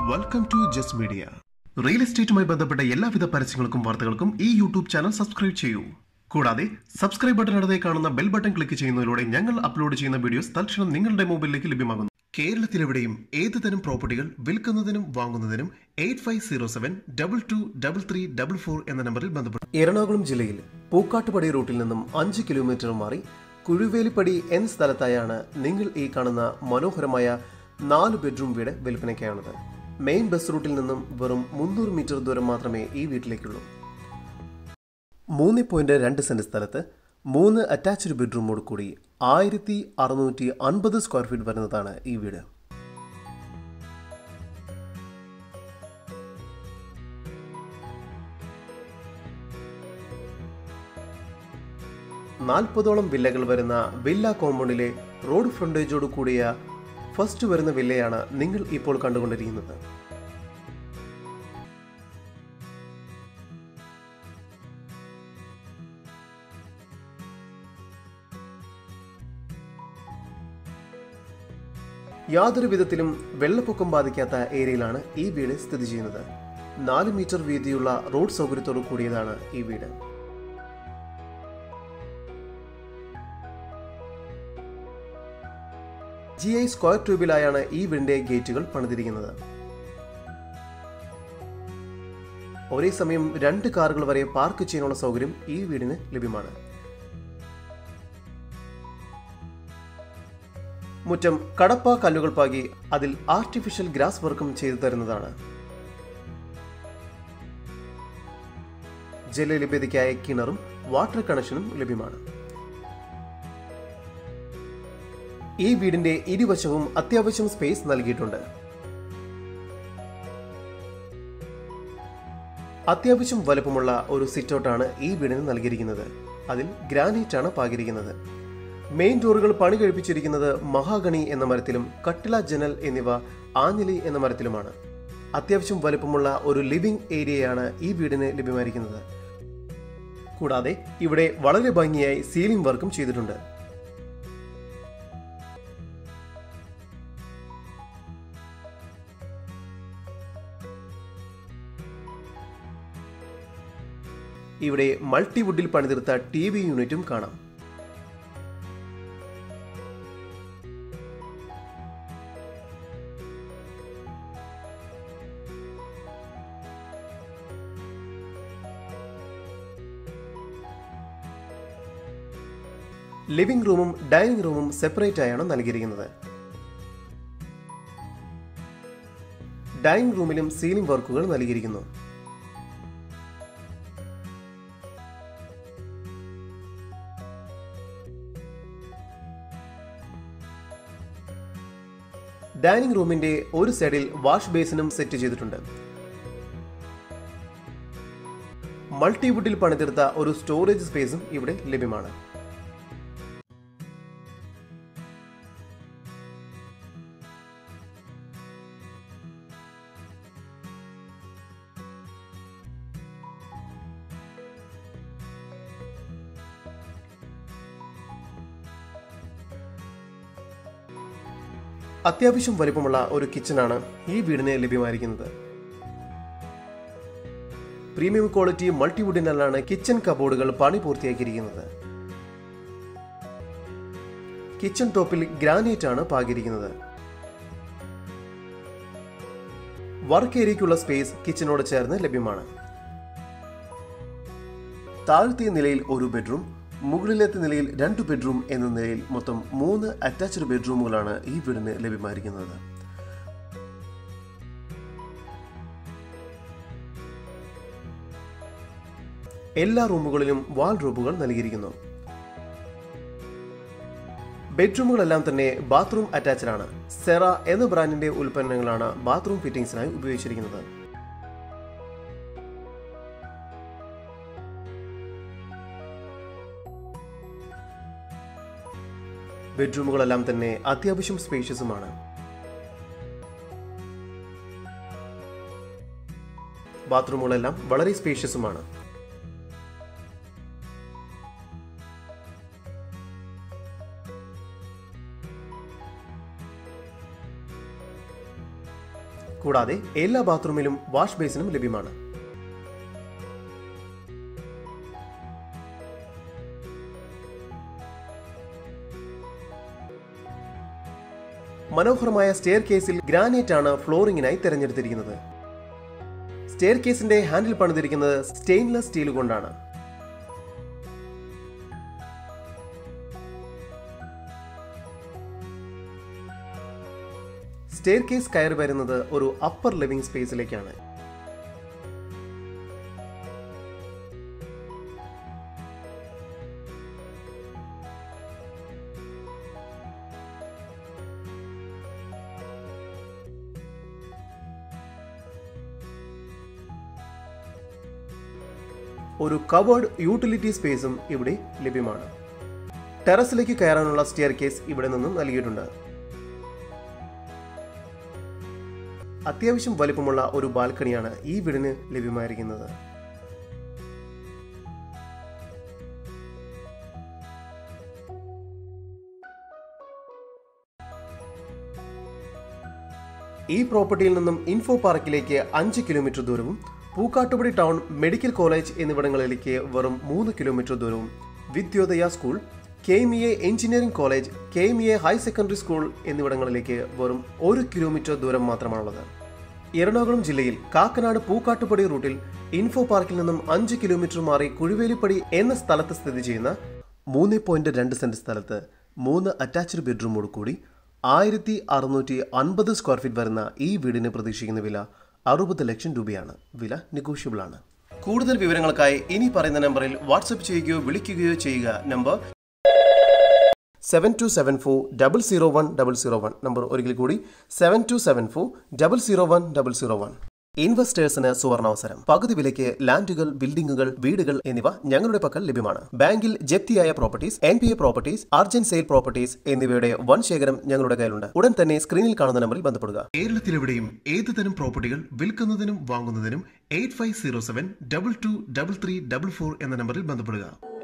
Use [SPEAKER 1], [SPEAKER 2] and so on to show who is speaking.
[SPEAKER 1] Welcome to Just Media. Real എസ്റ്റേറ്റുമായി ബന്ധപ്പെട്ട എല്ലാവിധ പരസ്യങ്ങൾക്കും വാർത്തകൾക്കും ഈ യൂട്യൂബ് ചാനൽ സബ്സ്ക്രൈബ് ചെയ്യൂ. കൂടാതെ സബ്സ്ക്രൈബ് ബട്ടണിനടുത്തായി കാണുന്ന ബെൽ ബട്ടൺ ക്ലിക്ക് ചെയ്യുന്നതിലൂടെ ഞങ്ങൾ അപ്ലോഡ് ചെയ്യുന്ന വീഡിയോസ് തൽക്ഷണം നിങ്ങളുടെ മൊബൈലിലേക്ക് ലഭ്യമാകുന്നു. കേരളത്തിലെവിടെയും ഏതുതരം പ്രോപ്പർട്ടികൾ വിൽക്കുന്നതിനും വാങ്ങുന്നതിനും 8507223344 എന്ന നമ്പറിൽ ബന്ധപ്പെട്ടു. എറണാകുളം ജില്ലയിൽ പൂക്കാട്ടുപടി റൂട്ടിൽ നിന്നും 5 കിലോമീറ്റർ മാറി കുഴുവേലിപ്പടി എന്ന സ്ഥലത്തായാണ് നിങ്ങൾ ഈ കാണുന്ന മനോഹരമായ 4 ബെഡ്റൂം വീട് വിൽപ്പനയ്ക്കാണുള്ളത്. മെയിൻ ബസ് റൂട്ടിൽ നിന്നും വെറും 300 മീറ്റർ ദൂരം മാത്രമേ ഈ വീട്ടിലേക്കുള്ളൂ. 3.2 സെന്റ് സ്ഥലത്ത് 3 അറ്റാച്ച്ഡ് ബെഡ്റൂമോട് കൂടി 1650 സ്ക്വയർ ഫീറ്റ് വരുന്നതാണ് ഈ വീട്. നാൽപ്പതോളം വില്ലകൾ വരുന്ന വില്ല കോമ്പൗണ്ടിലെ റോഡ് ഫ്രണ്ടേജോട് കൂടിയ ഫസ്റ്റ് വരുന്ന വില്ലയാണ് നിങ്ങൾ ഇപ്പോൾ കണ്ടുകൊണ്ടിരിക്കുന്നത്. യാതൊരു വിധത്തിലും വെള്ളപ്പൊക്കം ബാധിക്കാത്ത ഏരിയയിലാണ് ഈ വീട് സ്ഥിതി ചെയ്യുന്നത്. 4 മീറ്റർ വീതിയുള്ള റോഡ് സൗകര്യത്തോടു കൂടിയതാണ് ഈ വീട്. GI സ്ക്വയർ ട്യൂബിലായാണ് ഈ വീടിന്റെ ഗേറ്റുകൾ പണിതിരിക്കുന്നത്. ഒരേ സമയം 2 കാറുകൾ വരെ പാർക്ക് ചെയ്യാനുള്ള സൗകര്യം ഈ വീടിന് ലഭ്യമാണ്. മുറ്റം കടപ്പ കല്ലുകൾ പാകി അതിൽ ആർട്ടിഫിഷ്യൽ ഗ്രാസ് വർക്കും ചെയ്തു തരുന്നതാണ്. ജലലഭ്യതയ്ക്കായി കിണറും വാട്ടർ കണക്ഷനും ലഭ്യമാണ്. ഈ വീടിന്റെ ഇരുവശവും അത്യാവശ്യം സ്പേസ് നൽകിയിട്ടുണ്ട്. അത്യാവശ്യം വലുപ്പമുള്ള ഒരു സിറ്റൗട്ടാണ് ഈ വീടിന് നൽകിയിരിക്കുന്നത്. അതിൽ ഗ്രാനൈറ്റ് ആണ് പാകിയിരിക്കുന്നത്. മെയിൻ ഡോറുകൾ പണി കഴിപ്പിച്ചിരിക്കുന്നത് മഹാഗണി എന്ന മരത്തിലും കട്ടില ജനൽ എന്നിവ ആഞ്ഞിലി എന്ന മരത്തിലുമാണ്. അത്യാവശ്യം വലുപ്പമുള്ള ഒരു ലിവിംഗ് ഏരിയയാണ് ഈ വീടിന് ലഭ്യമായിരിക്കുന്നത്. കൂടാതെ ഇവിടെ വളരെ ഭംഗിയായി സീലിംഗ് വർക്കും ചെയ്തിട്ടുണ്ട്. ഇവിടെ മൾട്ടിവുഡിൽ പണിതീർത്ത TV യൂണിറ്റും കാണാം. ലിവിംഗ് റൂമും ഡൈനിങ് റൂമും സെപ്പറേറ്റ് ആയാണ് നൽകിയിരിക്കുന്നത്. ഡൈനിങ് റൂമിലും സീലിംഗ് വർക്കുകൾ നൽകിയിരിക്കുന്നു. ഡൈനിങ് റൂമിന്റെ ഒരു സൈഡിൽ വാഷ് ബേസിനും സെറ്റ് ചെയ്തിട്ടുണ്ട്. മൾട്ടിവുഡിൽ പണിതീർത്ത ഒരു സ്റ്റോറേജ് സ്പേസും ഇവിടെ ലഭ്യമാണ്. അത്യാവശ്യം വലിപ്പമുള്ള ഒരു കിച്ചണാണ് ഈ വീടിന് ലഭ്യമായിരിക്കുന്നത്. പ്രീമിയം ക്വാളിറ്റി മൾട്ടിവുഡിനാലാണ് കിച്ചൺ കബോർഡുകൾ പണി പൂർത്തിയാക്കിയിരിക്കുന്നത്. കിച്ചൺ ടോപ്പിൽ ഗ്രാനൈറ്റ് ആണ് പാകിയിരിക്കുന്നത്. വർക്ക് ഏരിയയ്ക്കുള്ള സ്പേസ് കിച്ചണോട് ചേർന്ന് ലഭ്യമാണ്. താഴത്തെ നിലയിൽ ഒരു ബെഡ്റൂം, മുകളിലത്തെ നിലയിൽ 2 ബെഡ്റൂം എന്ന നിലയിൽ മൊത്തം 3 അറ്റാച്ച്ഡ് ബെഡ്റൂമുകളാണ് ഈ വീടിന് ലഭ്യമായിരിക്കുന്നത്. എല്ലാ റൂമുകളിലും വാൾഡ്രോബുകൾ നൽകിയിരിക്കുന്നു. ബെഡ്റൂമുകളെല്ലാം തന്നെ ബാത്റൂം അറ്റാച്ച്ഡ് ആണ്. സെറ എന്ന ബ്രാൻഡിന്റെ ഉൽപ്പന്നങ്ങളാണ് ബാത്റൂം ഫിറ്റിംഗ്സിനായി ഉപയോഗിച്ചിരിക്കുന്നത്. ബെഡ്റൂമുകളെല്ലാം തന്നെ അത്യാവശ്യം സ്പേഷ്യസുമാണ്. ബാത്റൂമുകളെല്ലാം വളരെ സ്പേഷ്യസുമാണ്. കൂടാതെ എല്ലാ ബാത്റൂമിലും വാഷ് ബേസിനും ലഭ്യമാണ്. മനോഹരമായ സ്റ്റെയർ കേസിൽ ഗ്രാനൈറ്റ് ആണ് ഫ്ലോറിംഗിനായി തിരഞ്ഞെടുത്തിരിക്കുന്നത്. സ്റ്റെയർ കേസിന്റെ ഹാൻഡിൽ പണിതിരിക്കുന്നത് സ്റ്റെയിൻലെസ് സ്റ്റീൽ കൊണ്ടാണ്. സ്റ്റെയർ കേസ് കയറി വരുന്നത് ഒരു അപ്പർ ലിവിംഗ് സ്പേസിലേക്കാണ്. ഒരു കവേർഡ് യൂട്ടിലിറ്റി സ്പേസും ഇവിടെ ലഭ്യമാണ്. ടെറസിലേക്ക് കയറാനുള്ള സ്റ്റെയർ കേസ് ഇവിടെ നിന്നും നൽകിയിട്ടുണ്ട്. അത്യാവശ്യം വലിപ്പമുള്ള ഒരു ബാൽക്കണിയാണ് ഈ വീടിന് ലഭ്യമായിരിക്കുന്നത്. ഈ പ്രോപ്പർട്ടിയിൽ നിന്നും ഇൻഫോ പാർക്കിലേക്ക് 5 കിലോമീറ്റർ ദൂരവും പൂക്കാട്ടുപടി ടൗൺ, മെഡിക്കൽ കോളേജ് എന്നിവിടങ്ങളിലേക്ക് വെറും 3 കിലോമീറ്റർ ദൂരവും, Vidyodaya school, KMEA engineering college, KMEA higher secondary school എന്നിവിടങ്ങളിലേക്ക് വെറും 1 കിലോമീറ്റർ ദൂരം മാത്രമാണുള്ളത്. എറണാകുളം ജില്ലയിൽ കാക്കനാട് പൂക്കാട്ടുപടി റൂട്ടിൽ ഇൻഫോ പാർക്കിൽ നിന്നും 5 കിലോമീറ്റർ മാറി കുഴുവേലിപ്പടി എന്ന സ്ഥലത്ത് സ്ഥിതി ചെയ്യുന്ന 3.2 സെന്റ് സ്ഥലത്ത് 3 അറ്റാച്ച്ഡ് ബെഡ്റൂമോട് കൂടി 1650 സ്ക്വയർ ഫീറ്റ് വരുന്ന ഈ വീടിന് പ്രതീക്ഷിക്കുന്ന വില 60 ലക്ഷം രൂപയാണ്. വില നെഗോഷ്യബിൾ ആണ്. കൂടുതൽ വിവരങ്ങൾക്കായി ഇനി പറയുന്ന നമ്പറിൽ വാട്സ്ആപ്പ് ചെയ്യുകയോ വിളിക്കുകയോ ചെയ്യുക. നമ്പർ 7274001001. നമ്പർ ഒരിക്കൽ കൂടി 7274001001. ഇൻവെസ്റ്റേഴ്സിന് സുവർണാവസരം. പകുതി വിലയ്ക്ക് ലാൻഡുകൾ, ബിൽഡിംഗുകൾ, വീടുകൾ എന്നിവ ഞങ്ങളുടെ പക്കൽ ലഭ്യമാണ്. ബാങ്കിൽ ജപ്തിയായ properties, NPA properties, urgent sale properties എന്നിവയുടെ വൻ ശേഖരം ഞങ്ങളുടെ കയ്യിലുണ്ട്. ഉടൻ തന്നെ സ്ക്രീനിൽ കാണുന്ന നമ്പറിൽ ബന്ധപ്പെടുക. കേരളത്തിലെവിടെയും ഏതുതരം പ്രോപ്പർട്ടികൾ വിൽക്കുന്നതിനും വാങ്ങുന്നതിനും 8507 223344 എന്ന നമ്പറിൽ ബന്ധപ്പെടുക.